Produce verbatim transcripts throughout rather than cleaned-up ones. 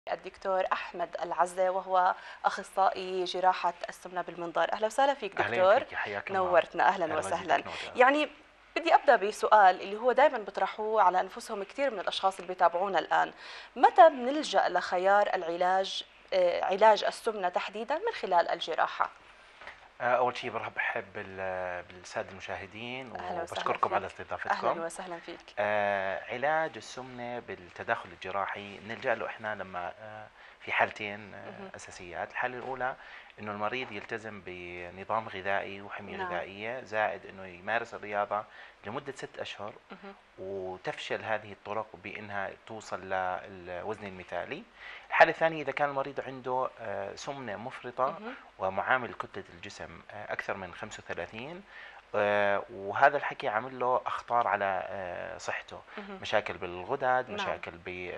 الدكتور أحمد العزة، وهو أخصائي جراحة السمنة بالمنظار. أهلا وسهلا فيك أهلين دكتور. فيك، حياك الله. نورتنا، أهلا أهلا وسهلا. وزيدك نور. يعني بدي أبدأ بسؤال اللي هو دائما بيطرحوه على أنفسهم كثير من الأشخاص اللي بيتابعونا الآن: متى بنلجأ لخيار العلاج، آه، علاج السمنة تحديدا من خلال الجراحة؟ أول شيء برحب بال- بالسادة المشاهدين أهلا وسهلا وبشكركم على فيك. استضافتكم. أهلا وسهلا فيك. آه، علاج السمنة بالتداخل الجراحي نلجأ له إحنا لما آه، في حالتين مهم. آه، أساسيات. الحالة الأولى إنه المريض يلتزم بنظام غذائي وحمية نعم. غذائية، زائد إنه يمارس الرياضة لمدة ست أشهر مهم. وتفشل هذه الطرق بأنها توصل للوزن المثالي. الحالة الثانية إذا كان المريض عنده آه، سمنة مفرطة مهم. ومعامل كتلة الجسم آه، أكثر من خمسة وثلاثين، آه، وهذا الحكي عامل له أخطار على آه، صحته، مهم. مشاكل بالغدد، نعم. مشاكل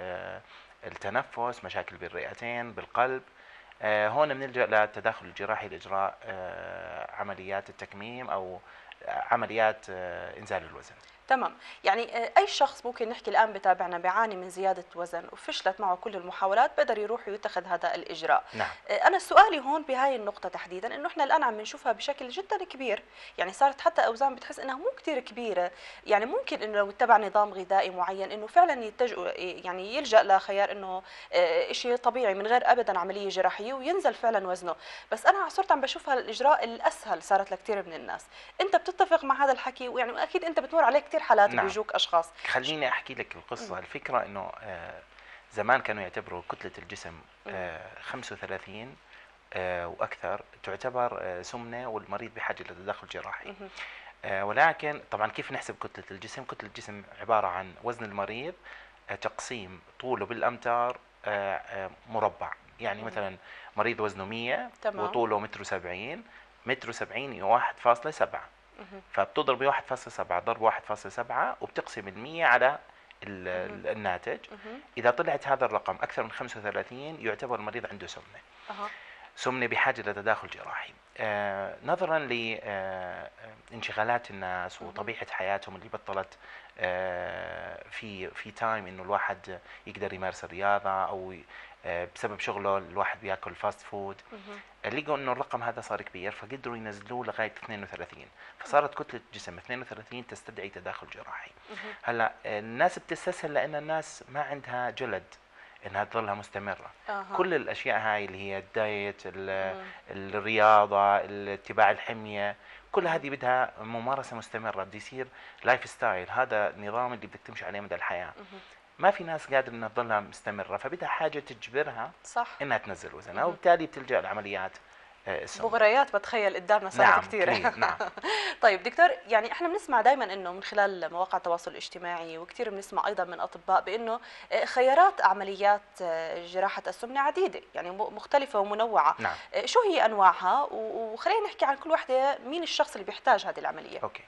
بالتنفس، مشاكل بالرئتين، بالقلب. آه، هون بنلجأ للتداخل الجراحي لإجراء آه، عمليات التكميم أو عمليات آه، إنزال الوزن. تمام. يعني آه، أي شخص ممكن نحكي الآن بتابعنا بيعاني من زيادة وزن وفشلت معه كل المحاولات بقدر يروح ويتخذ هذا الإجراء. نعم. آه، أنا سؤالي هون بهاي النقطة تحديدا إنه إحنا الآن عم نشوفها بشكل جدا كبير، يعني صارت حتى أوزان بتحس إنها مو كتير كبيرة. يعني ممكن إنه لو اتبع نظام غذائي معين إنه فعلا يتجه، يعني يلجأ لخيار إنه آه، إشي طبيعي من غير أبدا عملية جراحية وينزل فعلا وزنه. بس أنا صرت عم بشوفها الإجراء الأسهل صارت لكثير من الناس. أنت بتتفق مع هذا الحكي؟ ويعني أكيد أنت بتمر عليه كثير حالات نعم، بيجوك اشخاص. خليني احكي لك مم. القصه. الفكره انه آه، زمان كانوا يعتبروا كتله الجسم مم. آه، خمسة وثلاثين آه، واكثر تعتبر آه، سمنه والمريض بحاجه لتدخل جراحي. مم. آه، ولكن طبعا كيف نحسب كتله الجسم؟ كتله الجسم عباره عن وزن المريض آه، تقسيم طوله بالامتار آه، آه، مربع. يعني مم. مثلا مريض وزنه مية تمام. وطوله متر وسبعين، متر وسبعين واحد فاصلة سبعة، مم. فبتضرب واحد فاصلة سبعة ضرب واحد فاصلة سبعة وبتقسم المية على ال- مم. ال- الناتج. مم. إذا طلعت هذا الرقم أكثر من خمسة وثلاثين يعتبر المريض عنده سمنة، اها. سمنة بحاجة لتداخل جراحي. آه نظرا لانشغالات الناس مم. وطبيعة حياتهم اللي بطلت آه في في تايم انه الواحد يقدر يمارس الرياضة، او آه بسبب شغله الواحد بياكل فاست فود، مم. لقوا انه الرقم هذا صار كبير فقدروا ينزلوه لغايه اثنين وثلاثين، فصارت كتله جسم اثنين وثلاثين تستدعي تداخل جراحي. مم. هلا الناس بتستسهل لان الناس ما عندها جلد انها تظلها مستمره. اها. كل الاشياء هاي اللي هي الدايت، ال- مم. الرياضه، اتباع الحميه، كل مم. هذه بدها ممارسه مستمره، بده يصير لايف ستايل، هذا النظام اللي بدك تمشي عليه مدى الحياه. مم. ما في ناس قادرة انها تظلها مستمرة، فبدها حاجة تجبرها صح. انها تنزل وزنها، مم. وبالتالي بتلجأ لعمليات آه، السمنة. مغريات بتخيل قدامنا صارت نعم كثيرة. كثير، نعم. طيب دكتور، يعني احنا بنسمع دائما انه من خلال مواقع التواصل الاجتماعي، وكثير بنسمع ايضا من اطباء بانه آه، خيارات عمليات آه، جراحة السمنة عديدة، يعني م- مختلفة ومنوعة. نعم. آه، شو هي انواعها؟ و- وخلينا نحكي عن كل واحدة، مين الشخص اللي بيحتاج هذه العملية؟ اوكي.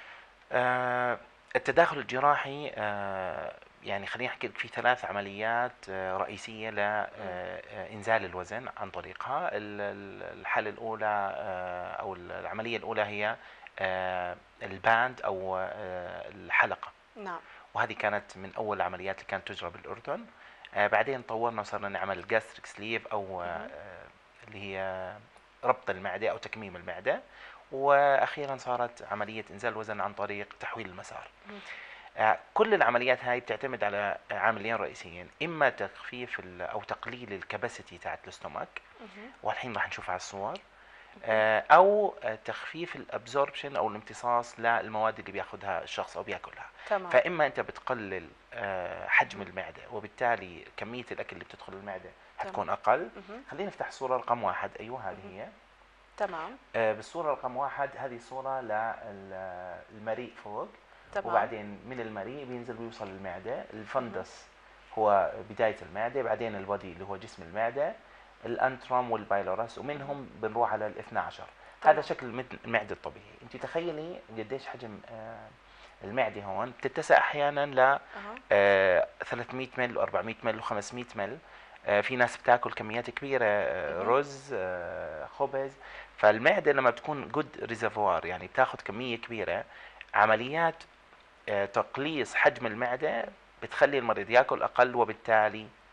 آه التداخل الجراحي آه يعني خليني احكي لك في ثلاث عمليات آه رئيسية مم. لإنزال الوزن عن طريقها. ال- ال- الحالة الأولى آه أو العملية الأولى هي آه الباند أو آه الحلقة، نعم. وهذه كانت من أول العمليات اللي كانت تجرى بالأردن. آه بعدين طورنا وصرنا نعمل جاستريك سليف أو آه مم. اللي هي ربط المعدة أو تكميم المعدة، وأخيرا صارت عملية إنزال الوزن عن طريق تحويل المسار. مم. آه، كل العمليات هاي بتعتمد على عاملين رئيسيين: إما تخفيف ال- أو تقليل الكباسيتي تاعت الاستومك، مم. والحين راح نشوفها على الصور، مم. آه، أو آه، تخفيف الابزوربشن أو الامتصاص للمواد اللي بياخذها الشخص أو بياكلها. تمام. فإما أنت بتقلل آه، حجم مم. المعدة وبالتالي كمية الأكل اللي بتدخل المعدة تمام. حتكون أقل. مم. خلينا نفتح الصورة رقم واحد. أيوة هذه مم. هي. تمام. آه، بالصورة رقم واحد هذه صورة للمريء فوق، تمام. وبعدين من المريء بينزل ويوصل للمعدة. مم. الفندس هو بداية المعدة، بعدين البودي اللي هو جسم المعدة، الانتروم والبايلورس، مم. ومنهم بنروح على الاثنى عشر. هذا تمام. شكل مثل المعدة الطبيعي. انت تخيلي قديش حجم آه، المعدة هون، بتتسع احيانا ل اها. آه، ثلاثمئة مل و400 مل و500 مل. آه، في ناس بتاكل كميات كبيرة آه، مم. رز آه، خبز. فالمعدة لما بتكون جود ريزرفوار يعني بتاخذ كمية كبيرة، عمليات آه، تقليص حجم المعدة بتخلي المريض ياكل اقل وبالتالي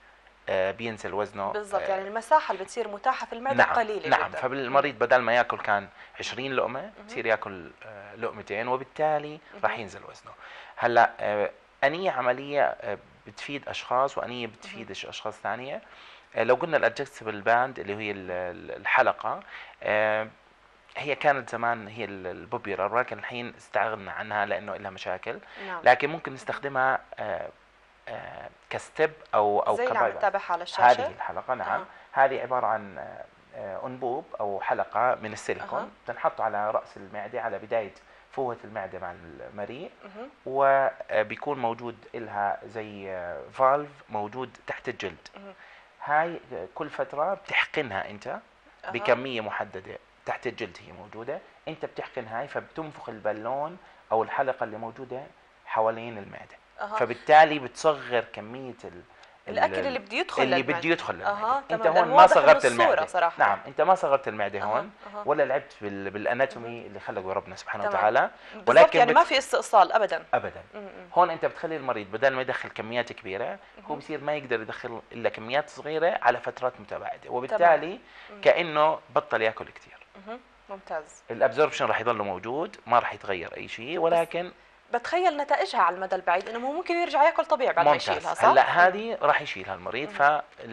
آه، بينزل وزنه. بالضبط، آه، يعني المساحة اللي بتصير متاحة في المعدة نعم قليلة نعم. جدا. فالمريض بدل ما ياكل كان عشرين لقمة مهم. بصير ياكل آه، لقمتين، وبالتالي راح مهم. ينزل وزنه. هلا آه، أنية عملية آه، بتفيد أشخاص وأنية مهم. بتفيد أشخاص ثانية. آه، لو قلنا الادجستبل باند اللي هي ال- ال- الحلقة، آه، هي كانت زمان هي ال- البوبيلر، ولكن الحين استغنى عنها لأنه لها مشاكل. نعم. لكن ممكن مهم. نستخدمها آه، آه، كستب أو أو زي اللي عم كبايباس. نتابعها على هذه الشاشة. الحلقة نعم، أها. هذه عبارة عن آه، آه، أنبوب أو حلقة من أها. السيليكون تنحط على رأس المعدة، على بداية فوهة المعدة مع المريء، مهم. وبيكون موجود إلها زي آه، فالف موجود تحت الجلد. مهم. هاي كل فترة بتحقنها أنت أها. بكمية محددة تحت الجلد، هي موجودة، أنت بتحقن هاي فبتنفخ البالون أو الحلقة اللي موجودة حوالين المعدة. أها. فبالتالي بتصغر كمية ال الأكل ال- اللي بده يدخل اللي للمعدة. بده يدخل للمعدة. أها انت تمام، لأنه هون ما واضح إنه صغرت الصورة المعدة. صراحة. نعم، انت ما صغرت المعدة أها. هون، أها. ولا لعبت بال... مهم. بالاناتومي اللي خلقه ربنا سبحانه تمام. وتعالى. بالضبط، ولكن يعني بت... ما في استئصال أبدا. ابدا. مم. هون انت بتخلي المريض بدل ما يدخل كميات كبيره، هو مهم. بصير ما يقدر يدخل الا كميات صغيره على فترات متباعده، تمام. وبالتالي مم. كانه بطل ياكل كثير. مهم. ممتاز. الابزوربشن راح يضل موجود، ما راح يتغير اي شيء، بس ولكن بتخيل نتائجها على المدى البعيد انه هو ممكن يرجع ياكل طبيعي بعد ما يشيلها، ممتاز. صح؟ هلا مم. هذه راح يشيلها المريض، مهم.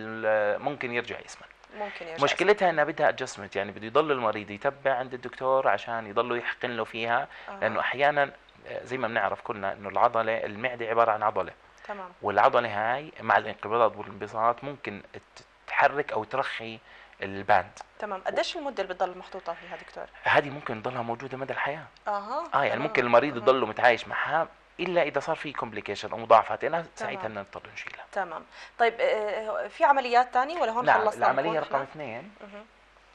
فممكن يرجع يسمن. ممكن يرجع يسمع. مشكلتها انها بدها ادجستمنت، يعني بده يضل المريض يتبع عند الدكتور عشان يضلوا يحقن له فيها، لانه آه. احيانا آه، زي ما بنعرف كلنا انه العضله، المعده عباره عن عضله، تمام. والعضله هاي مع الانقباض والانبساط ممكن تحرك او ترخي الباند. تمام، قديش المدة اللي بتضل محطوطة فيها دكتور؟ هذه ممكن تضلها موجوده مدى الحياه. اها. اه يعني تمام. ممكن المريض مهم. يضله متعايش معها الا اذا صار في كومبليكيشن او مضاعفات لها، ساعتها تمام. بدنا نضطر نشيلها. تمام. طيب آه، في عمليات ثانية ولا هون نعم. خلصنا العمليه نكون رقم احنا؟ اثنين مهم.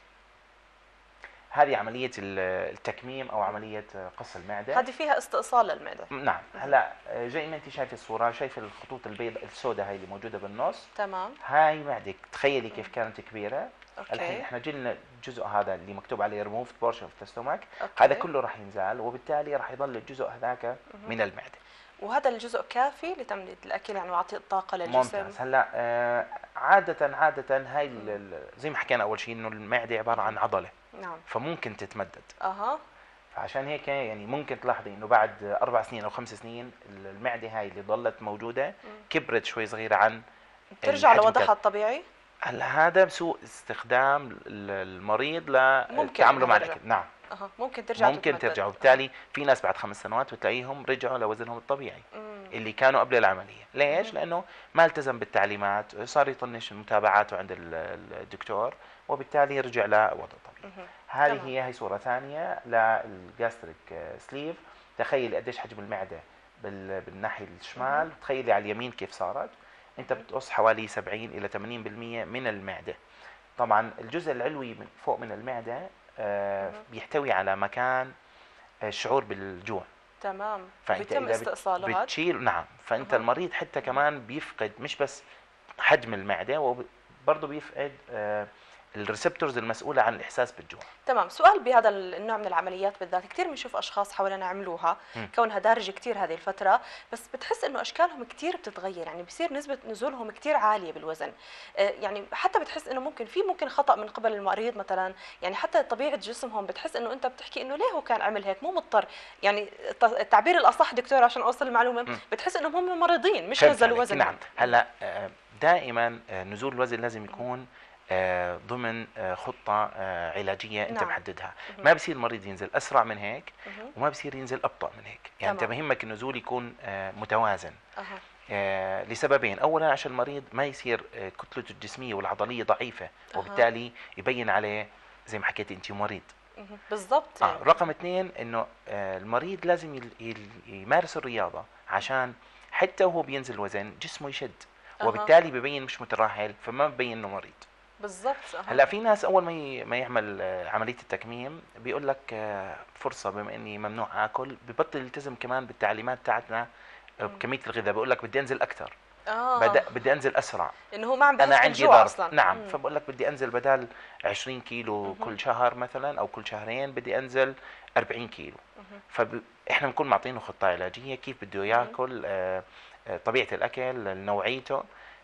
هذه عمليه ال- التكميم او عمليه قص المعده. هذه فيها استئصال للمعدة. نعم. مهم. هلا زي ما انت شايفه الصوره، شايفه الخطوط البيضاء السوداء هاي اللي موجوده بالنص، تمام. هاي معدك، تخيلي كيف كانت كبيره. الحين اوكي. احنا جلنا الجزء هذا اللي مكتوب عليه ريموفد بورشن اوف ذا ستومك، اوكي. هذا كله راح ينزال، وبالتالي راح يضل الجزء هذاك مهم. من المعده. وهذا الجزء كافي لتمديد الاكل يعني ويعطي الطاقة للجسم؟ ممتاز. هلا آه عاده عاده هاي ال- ال- زي ما حكينا اول شيء انه المعده عباره عن عضله، نعم. فممكن تتمدد. اها. فعشان هيك يعني ممكن تلاحظي انه بعد اربع سنين او خمس سنين المعده هاي اللي ضلت موجوده كبرت شوي صغيره عن بترجع الحجم لوضعها تاعت- الطبيعي؟ هلا هذا بسوء استخدام ال- المريض ممكن لتعامله إنها مع ترجع. الاكل. نعم اها، ممكن ترجع ممكن تتمدد. ترجع، وبالتالي في ناس بعد خمس سنوات بتلاقيهم رجعوا لوزنهم الطبيعي مم. اللي كانوا قبل العمليه. ليش؟ مم. لانه ما التزم بالتعليمات، صار يطنش متابعاته عند ال- الدكتور، وبالتالي رجع لوضع طبيعي. مهم. هذه تمام. هي هي صوره ثانيه للجاستريك سليف. تخيلي قديش حجم المعده بال- بالناحيه الشمال، مهم. تخيلي على اليمين كيف صارت. انت مهم. بتقص حوالي سبعين الى ثمانين بالمئة من المعده. طبعا الجزء العلوي من فوق من المعده آه، مهم. بيحتوي على مكان آه، الشعور بالجوع. تمام. فانت بيتم اذا بت- استئصاله هذا؟ بتشيل، نعم، فانت أها. المريض حتى كمان بيفقد مش بس حجم المعده، وبرضه بيفقد آه، الريسبتورز المسؤوله عن الاحساس بالجوع. تمام. سؤال بهذا النوع من العمليات بالذات، كثير بنشوف اشخاص حوالينا عملوها مم. كونها دارجه كثير هذه الفتره، بس بتحس انه اشكالهم كثير بتتغير، يعني بصير نسبه نزولهم كثير عاليه بالوزن. آه، يعني حتى بتحس انه ممكن في ممكن خطا من قبل المريض مثلا، يعني حتى طبيعه جسمهم بتحس انه انت بتحكي انه ليه هو كان عمل هيك، مو مضطر. يعني الت- التعبير الاصح دكتور عشان اوصل المعلومه، مم. بتحس انهم هم مريضين مش فهمت نزلوا عليك. وزن. نعم. هلا آه، دائما آه، نزول الوزن لازم يكون آه، ضمن آه، خطه آه، علاجيه انت نعم. محددها. مهم. ما بصير المريض ينزل اسرع من هيك، مهم. وما بصير ينزل ابطا من هيك، يعني انت تمام. بهمك النزول يكون آه، متوازن. اها. آه، لسببين. اولا عشان المريض ما يصير آه، كتلته الجسميه والعضليه ضعيفه، وبالتالي يبين عليه زي ما حكيت انت مريض. مهم. بالضبط. آه. يعني. رقم اثنين انه آه، المريض لازم يل- يل- يمارس الرياضه عشان حتى وهو بينزل وزن جسمه يشد، أها. وبالتالي ببين مش مترهل، فما ببين انه مريض. بالضبط. أها. هلا في ناس اول ما ي- ما يعمل آه، عمليه التكميم بيقول لك آه، فرصه بما اني ممنوع اكل، ببطل يلتزم كمان بالتعليمات تاعتنا آه، مم. بكميه الغذاء، بقول لك بدي انزل اكثر، اه بدأ بدي انزل اسرع، انه هو ما عم انا بحس عندي بالجوع ضرب. اصلا. نعم. مم. فبقول لك بدي انزل بدل عشرين كيلو مهم. كل شهر مثلا او كل شهرين بدي انزل أربعين كيلو. مهم. فاحنا بنكون معطينه خطه علاجيه كيف بده ياكل، آه، آه، طبيعه الاكل، نوعيته،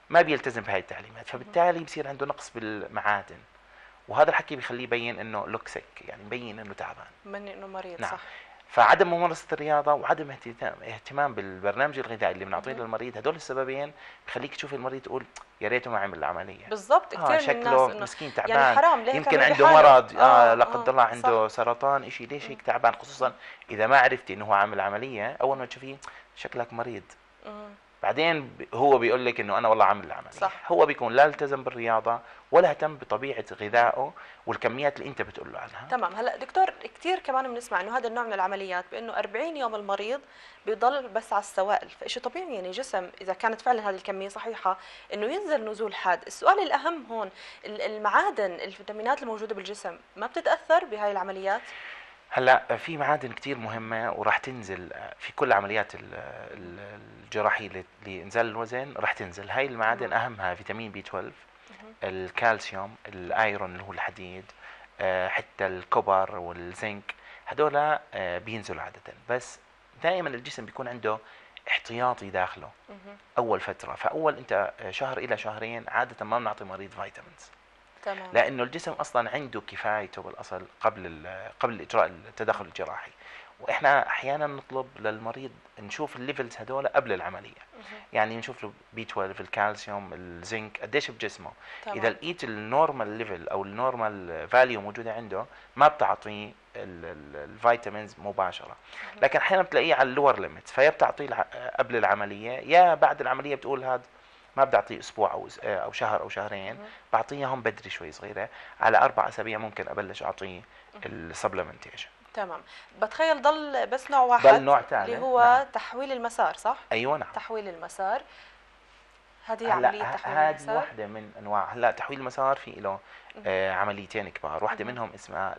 ما بيلتزم بهاي التعليمات، فبالتالي بصير عنده نقص بالمعادن، وهذا الحكي بيخليه يبين انه لوكسك، يعني مبين انه تعبان، من انه مريض. نعم. صح. فعدم ممارسة الرياضة وعدم اهتمام اهتمام بالبرنامج الغذائي اللي بنعطيه للمريض، هدول السببين بخليك تشوف المريض تقول يا ريته ما عمل العملية. بالضبط. اه كثير من الناس شكله انه مسكين تعبان، يعني حرام ليه يمكن كانوا عنده بحاله. مرض، آه, اه لا قدر الله اه عنده صح. سرطان اشي، ليش مم. هيك تعبان؟ خصوصا اذا ما عرفتي انه هو عامل عملية، اول ما تشوفيه شكلك مريض، مم. بعدين ب- هو بيقول لك انه انا والله عامل العمليه. صح. هو بيكون لا التزم بالرياضه ولا اهتم بطبيعه غذائه والكميات اللي انت بتقول له عنها. تمام. هلا دكتور، كثير كمان بنسمع انه هذا النوع من العمليات بانه أربعين يوم المريض بيضل بس على السوائل، فشيء طبيعي يعني جسم اذا كانت فعلا هذه الكميه صحيحه انه ينزل نزول حاد. السؤال الاهم هون، ال- المعادن الفيتامينات الموجوده بالجسم ما بتتاثر بهاي العمليات؟ هلا في معادن كتير مهمه وراح تنزل في كل عمليات ال- ال- الجراحيه ل- لانزال الوزن، راح تنزل هاي المعادن. تمام. اهمها فيتامين بي اثناشر، مهم. الكالسيوم، الايرون اللي هو الحديد، آه، حتى الكوبر والزنك، هدول آه، بينزلوا عاده. بس دائما الجسم بيكون عنده احتياطي داخله مهم. اول فتره، فاول انت شهر الى شهرين عاده ما بنعطي مريض فيتامينز، تمام. لانه الجسم اصلا عنده كفايته بالاصل قبل ال- قبل اجراء التدخل الجراحي. واحنا احيانا نطلب للمريض نشوف الليفلز هدول قبل العمليه، مهم. يعني نشوف له بي اثناشر، الكالسيوم، الزنك قديش بجسمه. تمام. اذا لقيت النورمال ليفل او النورمال فاليو موجوده عنده، ما بتعطيه ال- ال- الفيتامينز مباشره، لكن احيانا بتلاقيه على اللور ليميت، فيا بتعطيه الع- قبل العمليه، يا بعد العمليه بتقول هذا ما بدي اعطيه اسبوع او أس- او شهر او شهرين، مهم. بعطيه اياهم بدري شوي صغيره، على اربع اسابيع ممكن ابلش اعطيه السبلمنتيشن. تمام. بتخيل ضل بس نوع ضل واحد نوع اللي ثالث، هو نعم. تحويل المسار، صح؟ ايوه نعم. تحويل المسار، هذه هلا عملية ه- تحويل هذه المسار. واحدة من انواع. هلا تحويل المسار في له مهم. آه، عمليتين كبار، واحدة مهم. منهم اسمها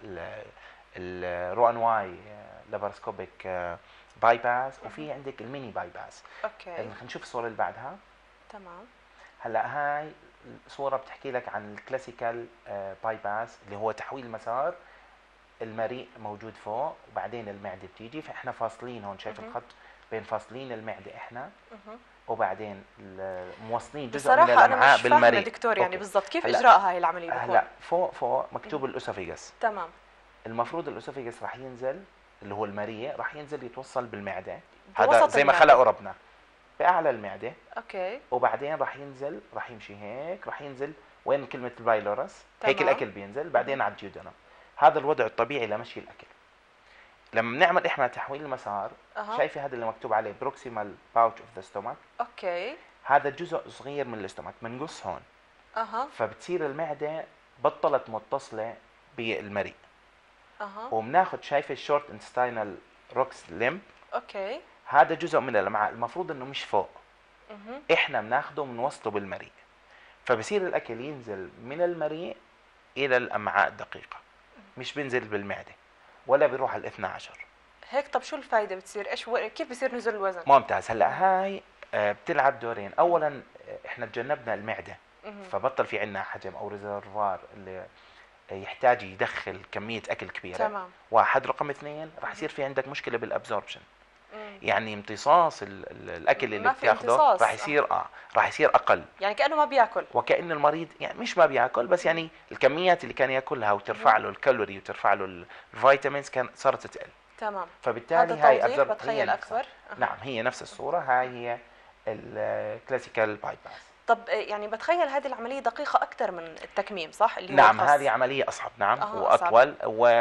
الرو ان واي لابارسكوبيك باي باس، وفي عندك الميني باي باس. اوكي. خلينا نشوف الصورة اللي بعدها. تمام. هلا هاي الصورة بتحكي لك عن الكلاسيكال باي باس اللي هو تحويل مسار، المريء موجود فوق وبعدين المعدة بتيجي، فاحنا فاصلين هون، شايف مهم. الخط بين فاصلين المعدة احنا، مهم. وبعدين ال- موصلين جزء من بصراحة أنا الامعاء مش فاهمة بالمريء. دكتور يعني أوكي. بالضبط كيف هلا إجراء هاي العملية بيكون؟ هلا فوق فوق مكتوب الاسوفيجاس، تمام. المفروض الاسوفيجاس راح ينزل، اللي هو المريء راح ينزل يتوصل بالمعده، بوسط هذا زي ما المعدة. خلقه ربنا باعلى المعده، اوكي. وبعدين راح ينزل، راح يمشي هيك، راح ينزل وين كلمه البايلورس، هيك تمام. الاكل بينزل، بعدين على الجيودنا. هذا الوضع الطبيعي لمشي الاكل. لما بنعمل احنا تحويل المسار، اها. شايفه هذا اللي مكتوب عليه بروكسيمال باوتش اوف ذا ستومك، اوكي. هذا جزء صغير من الاستومك بنقص هون، اها. فبتصير المعده بطلت متصله بالمريء، اها. وبناخذ شايفه الشورت انتستينال روكس ليمب، اوكي. هذا جزء من الامعاء، المفروض انه مش فوق، مهم. احنا بناخده بنوصله بالمريء، فبصير الاكل ينزل من المريء الى الامعاء الدقيقه، مش بينزل بالمعده ولا بيروح على الاثنى عشر. هيك طب شو الفايدة بتصير؟ ايش و... كيف بصير نزول الوزن؟ ممتاز. هلا هاي آه، بتلعب دورين، اولا آه، احنا تجنبنا المعده، مهم. فبطل في عندنا حجم او ريزرفوار اللي يحتاج يدخل كميه اكل كبيره. تمام. واحد. رقم اثنين راح يصير في عندك مشكله بالابزوربشن، مم. يعني امتصاص ال- ال- الاكل اللي ما في بتاخده امتصاص. راح يصير اه راح يصير اقل، يعني كأنه ما بياكل. وكأن المريض يعني مش ما بياكل، بس يعني الكميات اللي كان ياكلها وترفع له الكالوري وترفع له الفيتامينز كان صارت تقل، تمام. فبالتالي هذا هاي توضيح absorb- هي بتخيل نفسها. أكثر. أها. نعم هي نفس الصورة، هاي هي الكلاسيكال باي باس. طب يعني بتخيل هذه العملية دقيقة أكثر من التكميم، صح؟ اللي هو نعم القص. هذه عملية أصعب، نعم أها، وأطول،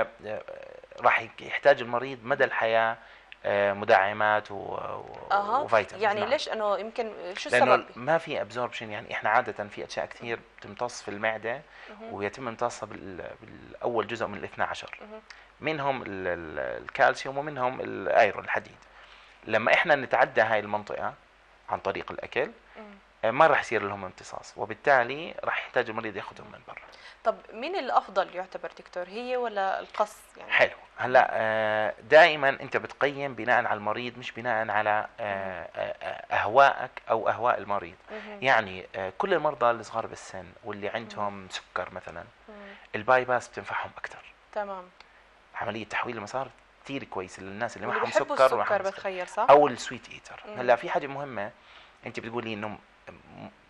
وراح يحتاج المريض مدى الحياة آه، مدعمات و- و- اها. وفيتامينز. يعني نعم. ليش انه يمكن شو لانه السبب؟ ما في ابزوربشن، يعني احنا عاده في اشياء كثير بتمتص في المعده مهم. ويتم امتصاصها بال- بالاول جزء من الاثنى عشر، مهم. منهم ال- ال- الكالسيوم ومنهم الايرون الحديد. لما احنا نتعدى هاي المنطقه عن طريق الاكل مم. آه، ما راح يصير لهم امتصاص، وبالتالي راح يحتاج المريض ياخذهم من برا. طب مين الافضل يعتبر دكتور، هي ولا القص يعني؟ حلو. هلا آه، دائما انت بتقيم بناء على المريض، مش بناء على آه، آه، اهوائك او اهواء المريض. مهم. يعني آه، كل المرضى الصغار بالسن واللي عندهم سكر مثلا، مم. الباي باس بتنفعهم اكثر. تمام. عمليه تحويل المسار كثير كويسه للناس اللي واللي معهم بحبوا سكر السكر ومعهم بتخيل، صح؟ او السويت ايتر. مم. هلا في حاجه مهمه، انت بتقولي انه م-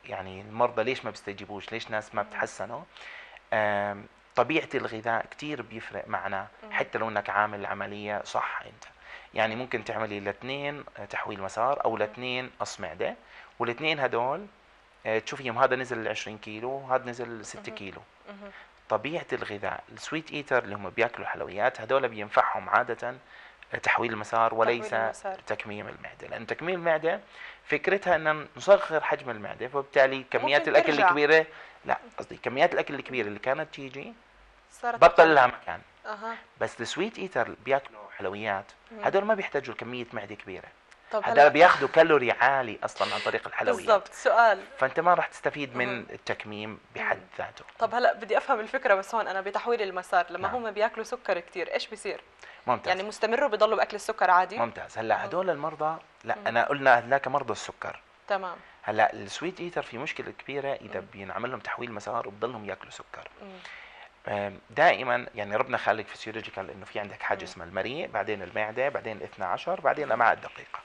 يعني المرضى ليش ما بيستجيبوش، ليش ناس ما بتحسنوا. آم، طبيعة الغذاء كتير بيفرق معنا، حتى لو انك عامل عملية صح انت. يعني ممكن تعملي الاثنين تحويل مسار او الاثنين قص معدة، والاثنين هدول آه، تشوفيهم هذا نزل عشرين كيلو وهذا نزل ستة كيلو. طبيعة الغذاء السويت ايتر اللي هم بياكلوا حلويات هدول بينفعهم عادة تحويل المسار وليس تحويل المسار. تكميم المعدة، لأن تكميم المعدة فكرتها أن نصغر حجم المعدة، فبالتالي كميات ممكن الأكل ترجع. الكبيرة، لا قصدي كميات الأكل الكبيرة اللي كانت تيجي صارت بطل تقل. لها مكان. اها. بس السويت ايتر اللي بياكلوا حلويات هدول ما بيحتاجوا كمية معدة كبيرة، طب هدول هلا بياخذوا كالوري عالي أصلا عن طريق الحلويات. بالضبط. سؤال. فأنت ما راح تستفيد من مم. التكميم بحد ذاته. طب هلا بدي افهم الفكره بس هون انا بتحويل المسار لما نعم. هم بياكلوا سكر كثير ايش بيصير؟ ممتاز. يعني مستمروا بيضلوا باكل السكر عادي؟ ممتاز. هلا مم. هدول المرضى، لا مم. أنا قلنا هذاك مرضى السكر. تمام. هلا السويت ايتر في مشكله كبيره اذا بينعمل لهم تحويل مسار وبضلهم ياكلوا سكر. مم. آم، دائما يعني ربنا خالق فسيولوجيكال انه في عندك حاجه مم. اسمها المريء، بعدين المعده، بعدين الاثنى عشر، بعدين الامعاء الدقيقه.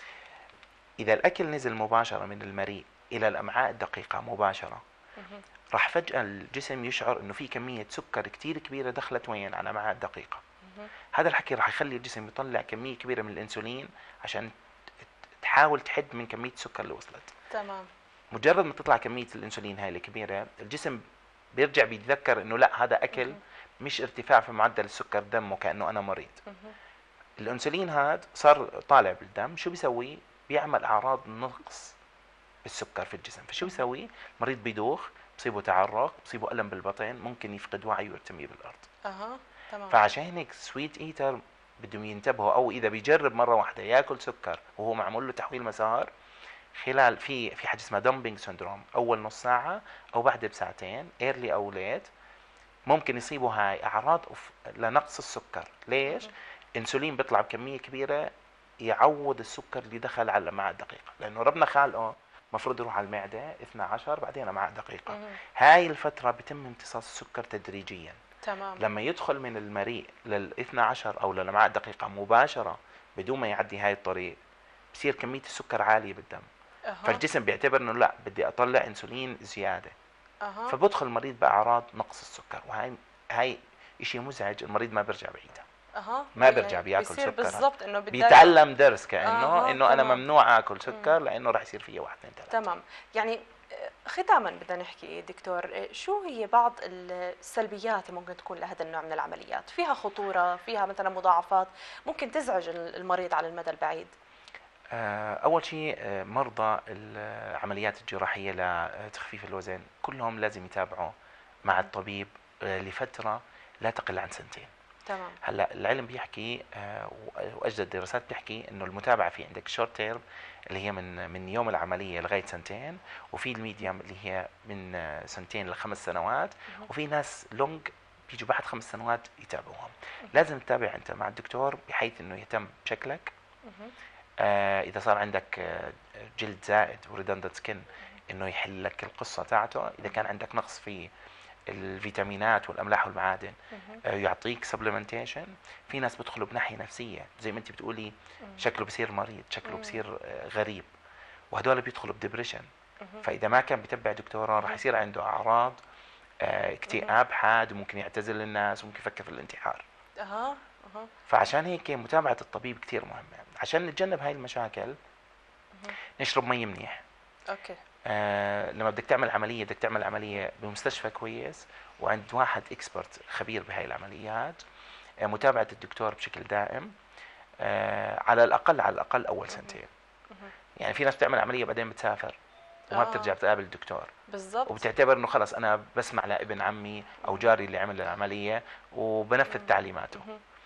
اذا الاكل نزل مباشره من المريء الى الامعاء الدقيقه مباشره، مم. راح فجاه الجسم يشعر انه في كميه سكر كتير كبيره دخلت وين على الامعاء الدقيقه. مم. هذا الحكي راح يخلي الجسم يطلع كميه كبيره من الانسولين عشان تحاول تحد من كميه السكر اللي وصلت. تمام. مجرد ما تطلع كمية الأنسولين هاي الكبيرة، الجسم بيرجع بيتذكر إنه لا هذا أكل مش ارتفاع في معدل السكر دمه كأنه أنا مريض. مم. الأنسولين هذا صار طالع بالدم، شو بيسوي؟ بيعمل أعراض نقص بالسكر في الجسم، فشو بيسوي؟ المريض بيدوخ، بصيبه تعرق، بصيبه ألم بالبطن، ممكن يفقد وعيه ويرتمي بالأرض. اها. تمام. فعشان هيك سويت ايتر بدهم ينتبهوا، أو إذا بيجرب مرة واحدة ياكل سكر وهو معمول له تحويل مسار، خلال في في حاجه اسمها دامبينج سندروم، اول نص ساعه او بعد بساعتين ايرلي او ليت ممكن يصيبوا هاي اعراض لنقص السكر. ليش؟ انسولين بيطلع بكميه كبيره يعوض السكر اللي دخل على الامعاء الدقيقه، لانه ربنا خالقه المفروض يروح على المعده اثنى عشر بعدين امعاء دقيقه. مم. هاي الفتره بتم امتصاص السكر تدريجيا. تمام. لما يدخل من المريء للاثنى عشر او للامعاء الدقيقه مباشره بدون ما يعدي هاي الطريق، بصير كميه السكر عاليه بالدم. أها. فالجسم بيعتبر انه لا بدي اطلع انسولين زياده، اها. فبدخل المريض باعراض نقص السكر، وهي هاي شيء مزعج، المريض ما بيرجع بعيدها، اها. ما بيرجع بياكل بيصير سكر. بالضبط انه بتضايق. بيتعلم درس كانه أها، انه انا تمام. ممنوع اكل سكر لانه راح يصير فيه واحد اثنين ثلاثه. تمام. يعني آه، ختاما بدنا نحكي دكتور، آه، شو هي بعض السلبيات اللي ممكن تكون لهذا النوع من العمليات؟ فيها خطورة، فيها مثلا مضاعفات ممكن تزعج المريض على المدى البعيد؟ آه، اول شيء آه، مرضى العمليات الجراحيه لتخفيف الوزن كلهم لازم يتابعوا مع الطبيب آه، لفتره لا تقل عن سنتين. تمام. هلا العلم بيحكي آه، واجدد الدراسات بتحكي انه المتابعه في عندك شورت تيرم اللي هي من من يوم العمليه لغايه سنتين، وفي الميديوم اللي هي من آه، سنتين لخمس سنوات، وفي ناس لونج بيجوا بعد خمس سنوات يتابعوهم. لازم تتابع انت مع الدكتور بحيث انه يهتم بشكلك. آه اذا صار عندك آه جلد زائد وريدندنت سكن انه يحل لك القصه تاعته. اذا كان عندك نقص في الفيتامينات والاملاح والمعادن آه يعطيك سبلمنتيشن. في ناس بيدخلوا بناحيه نفسيه زي ما انت بتقولي، شكله بصير مريض، شكله بصير آه غريب، وهدول بيدخلوا بديبريشن. فاذا ما كان بتبع دكتوره راح يصير عنده اعراض آه اكتئاب حاد، وممكن يعتزل الناس، وممكن يفكر في الانتحار. اها. اها. فعشان هيك متابعه الطبيب كثير مهمه عشان نتجنب هاي المشاكل. نشرب مي منيح. اوكي. آه لما بدك تعمل عمليه بدك تعمل عمليه بمستشفى كويس وعند واحد اكسبرت خبير بهاي العمليات. آه متابعه الدكتور بشكل دائم آه على الاقل على الاقل اول سنتين. يعني في ناس بتعمل عمليه بعدين بتسافر وما آه. بترجع بتقابل الدكتور، بالضبط. وبتعتبر انه خلص انا بسمع لابن عمي او جاري اللي عمل العمليه وبنفذ تعليماته.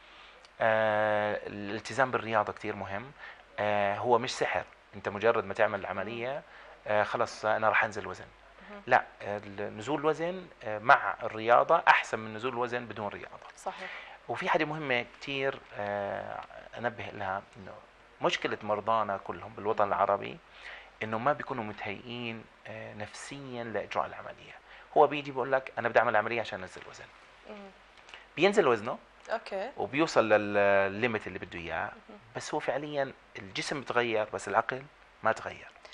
آه الالتزام بالرياضه كثير مهم. آه هو مش سحر، انت مجرد ما تعمل العمليه آه خلص انا راح انزل وزن. لا، نزول الوزن آه مع الرياضه احسن من نزول الوزن بدون رياضه. صحيح. وفي حاجه مهمه كثير آه انبه لها، انه مشكله مرضانا كلهم بالوطن العربي انه ما بيكونوا متهيئين آه نفسيا لاجراء العمليه. هو بيجي بيقول لك انا بدي اعمل عمليه عشان انزل وزن. بينزل وزنه اوكي. وبيوصل للليمت اللي بده اياه، بس هو فعليا الجسم بتغير بس العقل ما تغير.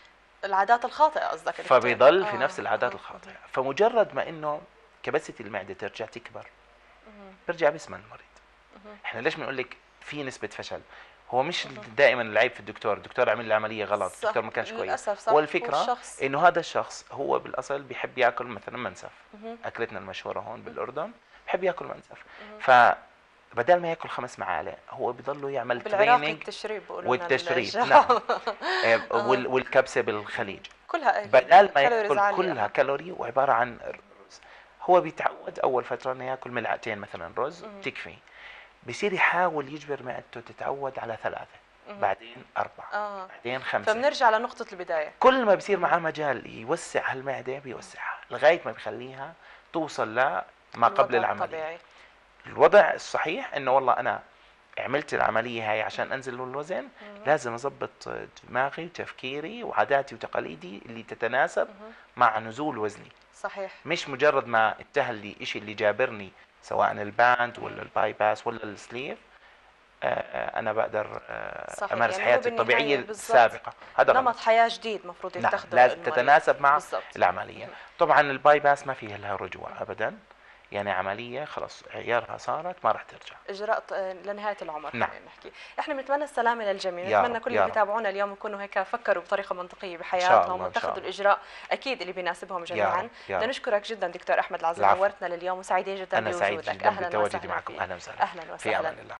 العادات الخاطئه قصدك. فبيضل في آه. نفس العادات آه. الخاطئه. فمجرد ما انه كبسة المعده ترجع تكبر بيرجع بيسمن المريض. احنا ليش بنقول لك في نسبه فشل؟ هو مش دائما العيب في الدكتور، الدكتور عمل لي عمليه غلط، صح. الدكتور ما كانش كويس. للأسف صح. هو الفكره والشخص. انه هذا الشخص هو بالاصل بيحب ياكل مثلا منسف، مهم. اكلتنا المشهوره هون بالاردن بيحب ياكل منسف. مهم. فبدل ما ياكل خمس معالق هو بضله يعمل بالعراق تريننج التشريب بيقولوا لنا والتشريب. الجو. نعم. آه، وال- والكبسه بالخليج كلها بدل ما كالوريز ياكل عالية. كلها كالوري وعباره عن رز. هو بيتعود اول فتره انه ياكل ملعقتين مثلا رز مهم. تكفي، بصير يحاول يجبر معدته تتعود على ثلاثه، مهم. بعدين اربعه، اه بعدين خمسه. فبنرجع لنقطة البداية. كل ما بصير معاه مجال يوسع هالمعده بيوسعها لغايه ما بيخليها توصل لما قبل الوضع العمليه. الطبيعي. الوضع الصحيح انه والله انا عملت العمليه هاي عشان انزل الوزن، مهم. لازم اضبط دماغي وتفكيري وعاداتي وتقاليدي اللي تتناسب مهم. مع نزول وزني، صحيح. مش مجرد ما انتهى لي شيء اللي جابرني سواء الباند ولا الباي باس ولا السليف آه، آه، انا بقدر آه، صحيح. امارس يعني هو حياتي بالنهاية الطبيعيه بالضبط السابقه. هذا غلط. نمط حياة جديد مفروض نعم يتخذه لازم المريض. تتناسب مع بالضبط. العمليه. طبعا الباي باس ما فيها لها رجوع ابدا، يعني عمليه خلص عيارها صارت ما راح ترجع. اجراء ط- لنهايه العمر. نعم. خلينا نحكي احنا بنتمنى السلامه للجميع، يا نتمنى رب، كل يا اللي رب. بيتابعونا اليوم يكونوا هيك فكروا بطريقه منطقيه إن شاء بحياتهم الله، إن شاء واتخذوا الله. الاجراء اكيد اللي بيناسبهم يا جميعا. رب، يا بدنا رب. نشكرك جدا دكتور احمد العزيز، العفو. نورتنا لليوم وسعيدين جدا انا سعيد بوجودك. جدا اهلا بالتواجد وسهلا معكم. فيك. اهلا وسهلا. اهلا في وسهلا. امان الله.